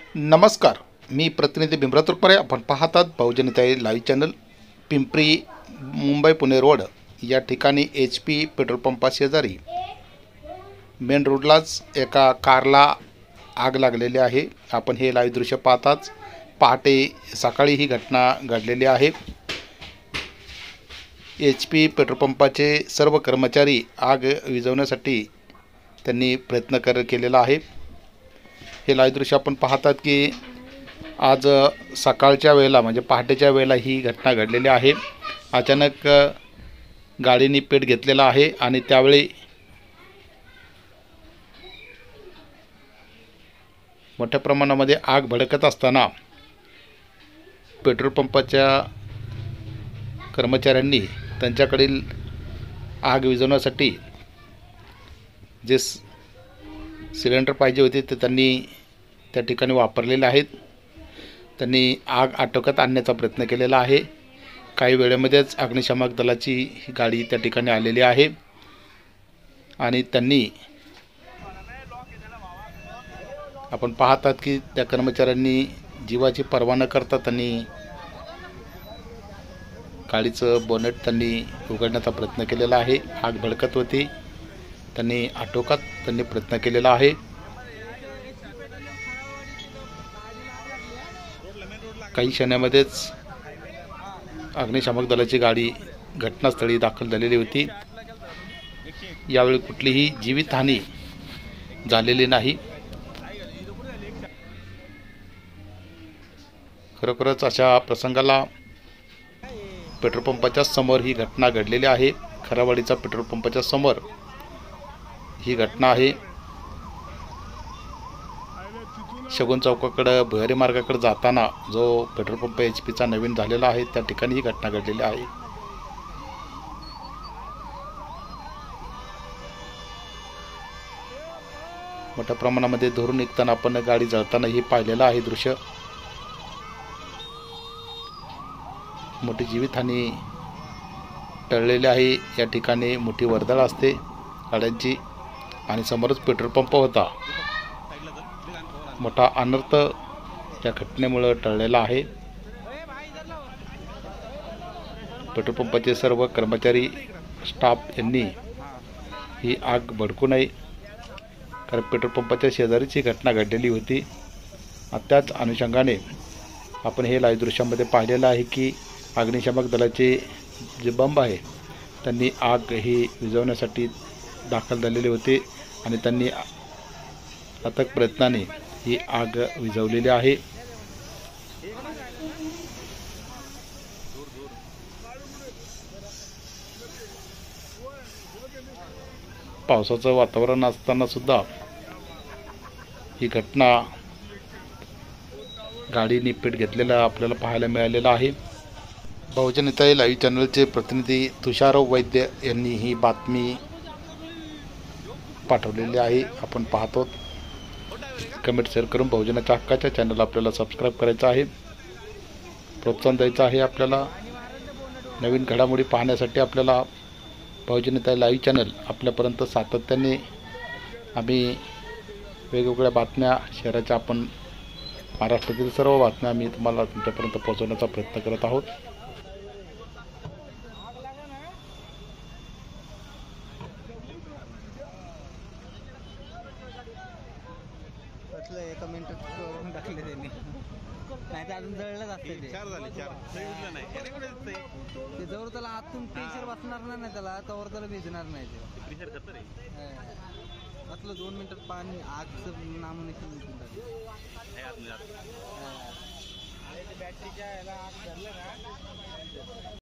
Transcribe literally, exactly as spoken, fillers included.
नमस्कार, मी प्रतिनिधी भीमराव तुरपरे. आपण पाहतात Bahujantai live channel. Pimpri Mumbai Pune road या ठिकाणी एच पी पेट्रोल पंपा शेजारी मेन रोडलाच एका कारला आग लागलेली आहे. आपण हे लाईव्ह दृश्य पाहताच पहाटे सकाळी ही घटना घडलेली आहे. एच पी पेट्रोल पंपाचे सर्व कर्मचारी आग विझवण्यासाठी त्यांनी प्रयत्न कर केलेला आहे. हे लाईव्ह दृश्य आपण पाहतात की आज सकाळच्या वेळेला म्हणजे पहाटेच्या वेळेला ही घटना घडलेली आहे. अचानक गाडीने पेट घेतलेला आहे आणि त्यावेळी मोठ्या प्रमाणामध्ये आग भडकत असताना पेट्रोल पंपाच्या कर्मचाऱ्यांनी त्यांच्याकडील आग विझवण्यासाठी जे सिलेंडर पाहिजे होते ते त्यांनी त्या ठिकाणी वापरलेले आहेत. त्यांनी आग आटोक्यात आणण्याचा प्रयत्न केलेला आहे. काही वेळेमध्येच अग्निशामक दलाची गाडी त्या ठिकाणी आलेली आहे आणि त्यांनी आपण पाहतात की त्या कर्मचाऱ्यांनी जीवाची पर्वा न करता त्यांनी गाडीचं बोनेट त्यांनी उघडण्याचा प्रयत्न केलेला आहे. आग भडकत होती, त्यांनी आटोक्यात त्यांनी प्रयत्न केलेला आहे. काही क्षणामध्येच अग्निशामक दलाची गाडी घटनास्थळी दाखल झालेली होती. यावेळी कुठलीही जीवितहानी झालेली नाही. खरोखरच अशा प्रसंगाला पेट्रोल पंपाच्या समोर ही घटना घडलेली आहे. खरावाडीचा पेट्रोल पंपाच्या समोर ही घटना आहे. शगुन चौकाकडे भुयारी मार्गाकडे जाताना जो पेट्रोल पंप एच पीचा नवीन झालेला आहे त्या ठिकाणी ही घटना घडलेली आहे. मोठ्या प्रमाणामध्ये धुरून निघताना आपण गाडी जळताना ही पाहिलेलं आहे दृश्य. मोठी जीवितहानी टळलेली आहे. या ठिकाणी मोठी वर्दळ असते गाड्यांची आणि समोरच पेट्रोल पंप होता. मोठा अनर्थ या घटनेमुळे टळलेला आहे. पेट्रोल पंपाचे सर्व कर्मचारी स्टाफ यांनी ही आग भडकू नये, कारण पेट्रोल पंपाच्या शेजारीच ही घटना घडलेली होती. त्याच अनुषंगाने आपण हे लाईव्ह दृश्यामध्ये पाहिलेलं आहे की अग्निशामक दलाचे जे बंब आहे त्यांनी आग ही विझवण्यासाठी दाखल झालेले होते आणि त्यांनी अथक प्रयत्नाने ही आग विझवलेली आहे. पावसाचं वातावरण असताना सुद्धा ही घटना गाडीने पेट घेतलेला आपल्याला पाहायला मिळालेला आहे. बहुजनताई लाईव्ह चॅनलचे प्रतिनिधी तुषारराव वैद्य यांनी ही बातमी पाठवलेली आहे. आपण पाहतो. कमेंट शेअर करून बहुजनाच्या हक्काच्या चॅनल आपल्याला सबस्क्राईब करायचं आहे. प्रोत्साहन द्यायचं आहे. आपल्याला नवीन घडामोडी पाहण्यासाठी आपल्याला बहुजनताई लाईव्ह चॅनल आपल्यापर्यंत सातत्याने आम्ही वेगवेगळ्या बातम्या शहराच्या आपण महाराष्ट्रातील सर्व बातम्या आम्ही तुम्हाला तुमच्यापर्यंत पोहोचवण्याचा प्रयत्न करत आहोत. एका मिनिटात करून टाकले त्यांनी, नाही तर अजून जळलंच असतं ते. चार झाले चार ते जवळ त्याला आतून प्रेशर बसणार नाही ना त्याला, तवर त्याला भिजणार नाही ते प्रेशर खतर आहे. असलं दोन मिनिटात पाणी आगचं नामनिशाण निघून टाकलं. बॅटरीच्या ह्याला आग धरलं ना.